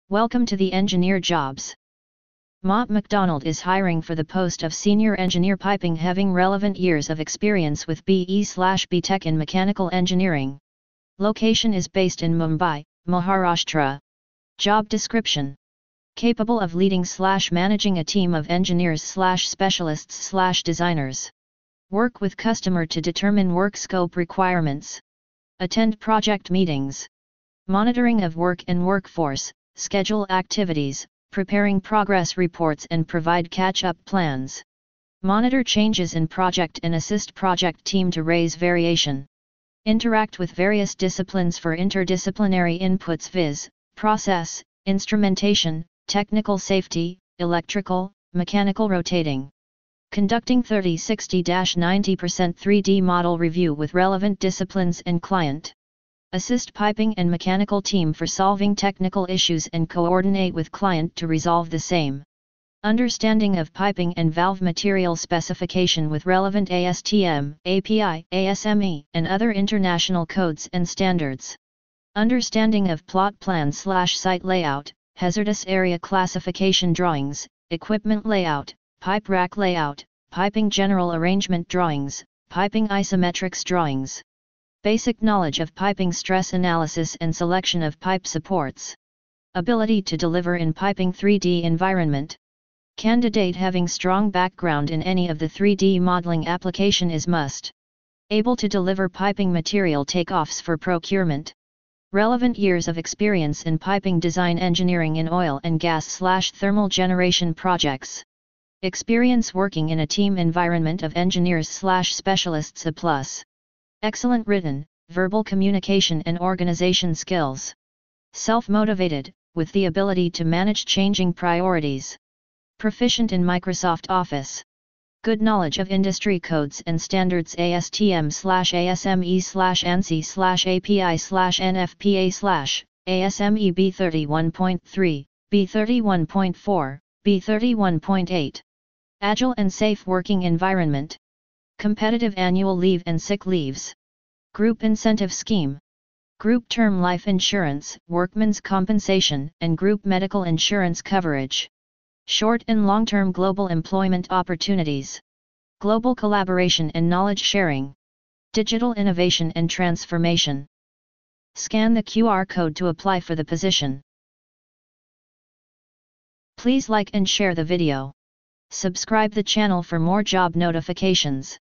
Welcome to the Engineer Jobs. Mott MacDonald is hiring for the post of Senior Engineer Piping, having relevant years of experience with BE/BTech in mechanical engineering. Location is based in Mumbai, Maharashtra. Job description: capable of leading/managing a team of engineers/specialists/designers. Work with customer to determine work scope requirements. Attend project meetings. Monitoring of work and workforce, schedule activities, preparing progress reports and provide catch-up plans. Monitor changes in project and assist project team to raise variation. Interact with various disciplines for interdisciplinary inputs viz., process, instrumentation, technical safety, electrical, mechanical rotating. Conducting 30-60-90% 3D model review with relevant disciplines and client. Assist piping and mechanical team for solving technical issues and coordinate with client to resolve the same. Understanding of piping and valve material specification with relevant ASTM, API, ASME, and other international codes and standards. Understanding of plot plan/site layout, hazardous area classification drawings, equipment layout, pipe rack layout, piping general arrangement drawings, piping isometrics drawings. Basic knowledge of piping stress analysis and selection of pipe supports. Ability to deliver in piping 3D environment. Candidate having strong background in any of the 3D modeling application is must. Able to deliver piping material takeoffs for procurement. Relevant years of experience in piping design engineering in oil and gas/thermal generation projects. Experience working in a team environment of engineers/specialists a plus. Excellent written, verbal communication and organization skills. Self-motivated, with the ability to manage changing priorities. Proficient in Microsoft Office. Good knowledge of industry codes and standards ASTM/ASME/ANSI/API/NFPA/ ASME B31.3, B31.4, B31.8. Agile and safe working environment. Competitive annual leave and sick leaves. Group incentive scheme. Group term life insurance, workmen's compensation, and group medical insurance coverage. Short and long-term global employment opportunities. Global collaboration and knowledge sharing. Digital innovation and transformation. Scan the QR code to apply for the position. Please like and share the video. Subscribe the channel for more job notifications.